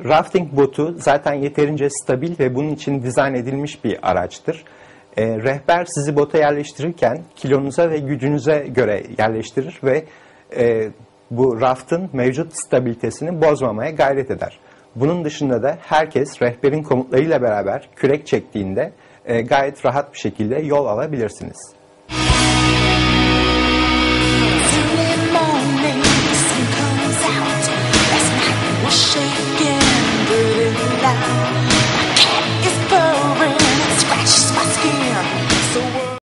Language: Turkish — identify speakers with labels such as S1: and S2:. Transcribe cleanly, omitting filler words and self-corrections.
S1: Rafting botu zaten yeterince stabil ve bunun için dizayn edilmiş bir araçtır. Rehber sizi bota yerleştirirken kilonuza ve gücünüze göre yerleştirir ve bu raftın mevcut stabilitesini bozmamaya gayret eder. Bunun dışında da herkes rehberin komutlarıyla beraber kürek çektiğinde gayet rahat bir şekilde yol alabilirsiniz.